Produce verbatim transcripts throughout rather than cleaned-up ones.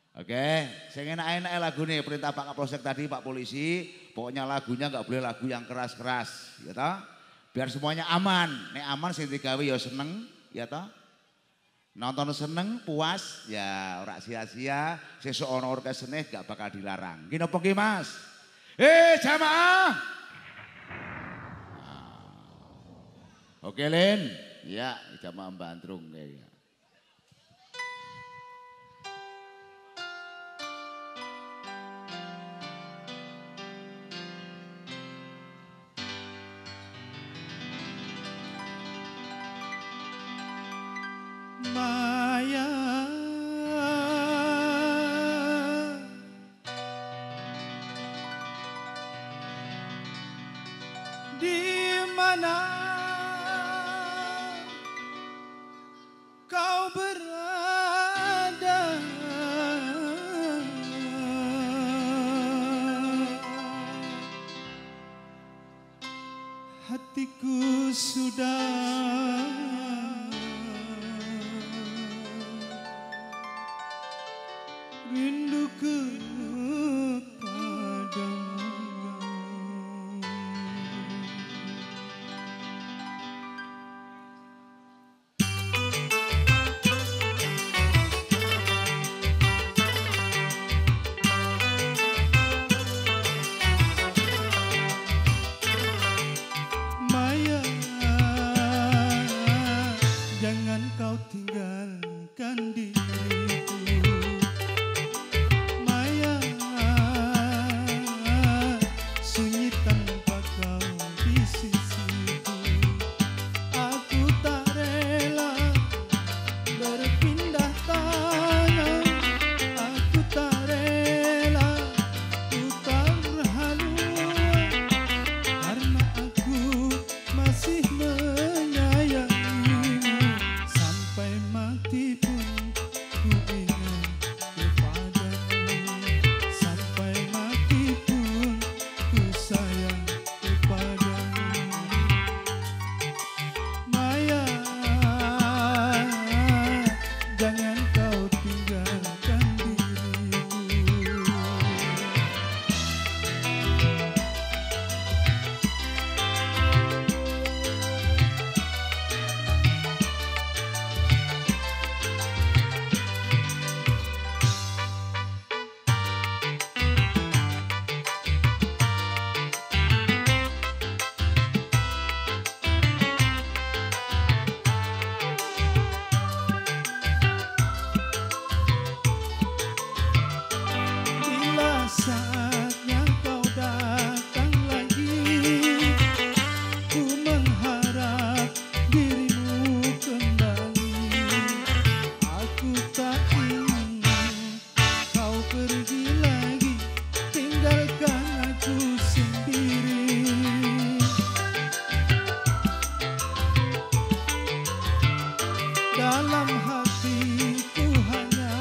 Oke, sing enak-enak lagu nih perintah Pak Kapolsek tadi Pak Polisi, pokoknya lagunya nggak boleh lagu yang keras-keras, ya toh? Biar semuanya aman, nek aman sing digawe ya seneng, ya toh? Nonton seneng, puas, ya ora sia-sia, sesuk ana orkesne gak bakal dilarang. Ki napa ki Mas? Eh jamaah. Nah. Oke Len, ya jamaah Bandrung ya. Maya di mana kau berada, hatiku sudah rindu kepadamu. Maya, jangan kau tinggalkan diriku. Saatnya kau datang lagi, ku mengharap dirimu kembali. Aku tak ingin kau pergi lagi, tinggalkan aku sendiri. Dalam hatiku hanya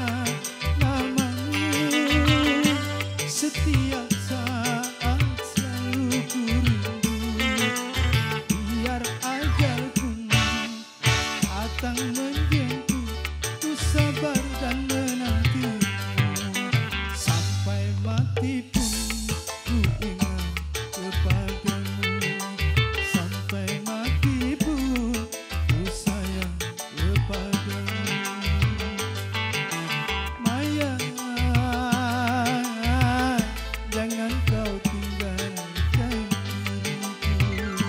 setiap saat selalu ku rindu. Biar ajal pun datang menjemput, ku sabar dan menantimu. Sampai mati pun ku ingat kepadamu. Sampai mati pun ku sayang kepadamu. Maya, jangan kau tinggalkan diriku.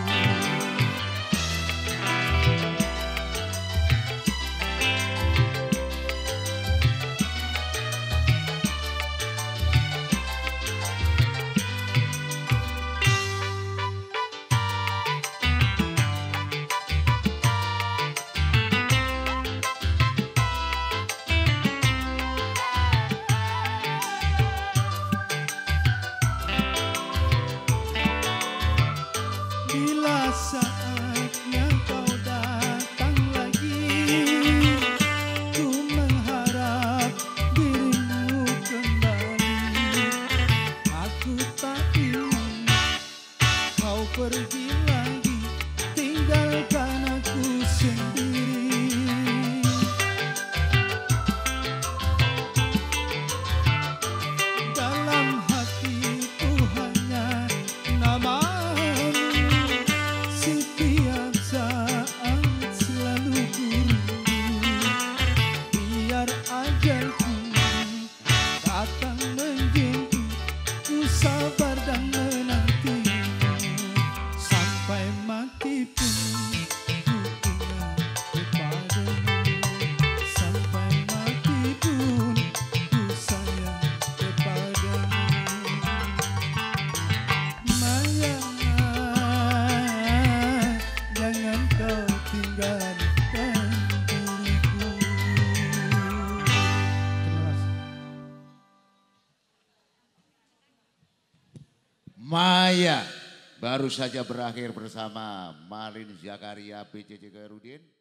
Maya baru saja berakhir bersama Malin Zakaria B C C Khairudin.